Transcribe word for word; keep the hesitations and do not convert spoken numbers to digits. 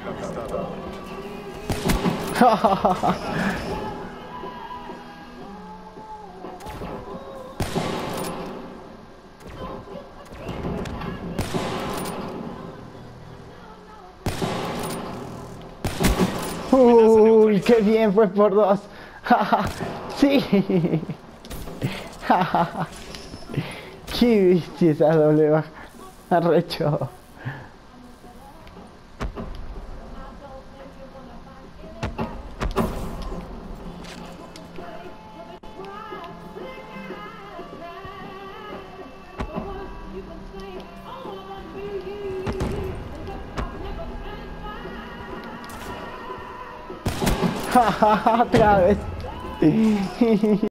Uy, qué bien, fue por dos. Sí. Qué bestia esa doble baja. Arrecho. Otra vez.